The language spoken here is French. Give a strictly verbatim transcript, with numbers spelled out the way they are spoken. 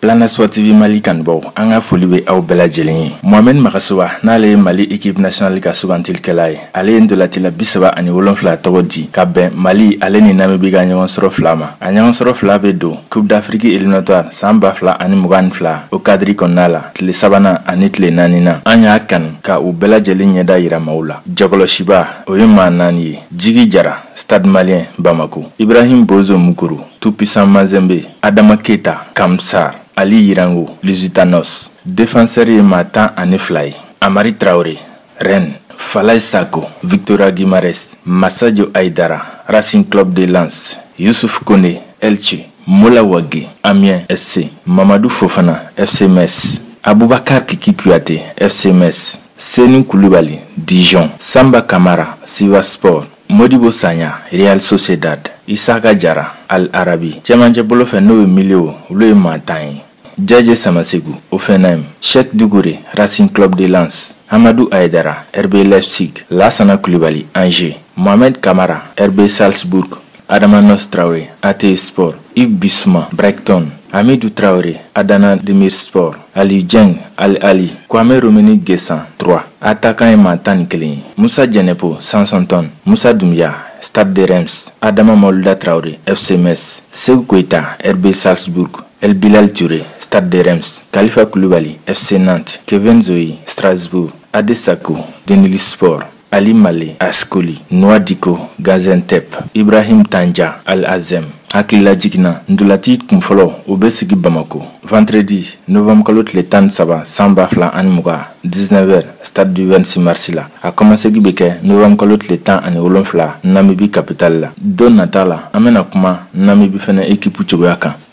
Plana Sportive Mali kanbaw an ka foli bɛ aw bɛɛ lajɛlen ye. Mohamed Magassouba n'ale ye Mali équipe nationale ka sugantilikɛla ye. Ale ye ndolatila bi saba ani wolonwula tɔgɔ di ka bɛn Mali ale ni Namibie ka ɲɔgɔn sɔrɔ fila ma. A ɲɔgɔn sɔrɔ fila bɛ don Coupe d'Afrique éliminatoire san ba fila ani mugan ni fila o cadre kɔnɔna la tile sabanan ani tile naaninan. An y'a kanu ka u bɛɛ lajɛlen ɲɛda yira maaw la. Jagɔlɔsiba o ye maa naani ye. Jigi Jara Stade Malien Bamako, Ibrahim Bozo Mukuru, Tout-Puissant Mazembe, Adama Keita, Kamsar, Ali Yirango, Lusitanos, Défenseur et Matan Anefly, Amari Traoré, Rennes, Falay Sako, Victoria Guimares, Massadio Aïdara, Racing Club de Lens, Youssouf Kone, Elche, Mola Wage, Amiens S C, Mamadou Fofana, F C Metz, Aboubakar Kiki Kouyaté, F C Metz, Senou Koulibaly, Dijon, Samba Kamara, Sivaspor, Modibo Sanya, Real Sociedad, Isaka Jara, Al Arabi, Cɛmancɛ bolo fɛ n'o ye Milio, olu ye maa tan ye. Djadje Samasegu, Offenheim, Cheikh Dougouré, Racing Club de Lens, Amadou Aïdara, R B Leipzig, Lassana Koulibaly, Angers, Mohamed Kamara, R B Salzbourg, Adamanos Traoré, A T Sport, Yves Bissouma, Brighton, Amidou Traoré, Adana Demirspor, Ali Dieng, Al Ali, Kwame Romeni Gessan, trois, attaquant et Matan Kelly, Moussa Djenepo, Sansanton, Moussa Doumbia, Stade de Reims, Adama Malouda Traoré, F C Metz, Segou Koita, R B Salzbourg, El Bilal Touré, Stade de Reims, Khalifa Koulibaly, F C Nantes, Kevin Zoe, Strasbourg, Adesako, Denilis Sport, Ali Malé, Ascoli, Nouadiko, Gaziantep, Ibrahim Tanja, Al Azem, Hakila Jigna, Ndulati Kumfolo, Obesigi Bamako. Vendredi, novembre kalot le tan saba, Samba Flan Anmuga, dix-neuf heures, Stade du vingt-six mars là. A commencé Gibeke, novembre kalot le tan ani wolonfla, Namibie capitale là. Don Natala, amena kuma, Namibie fene équipe Tchogoyaka.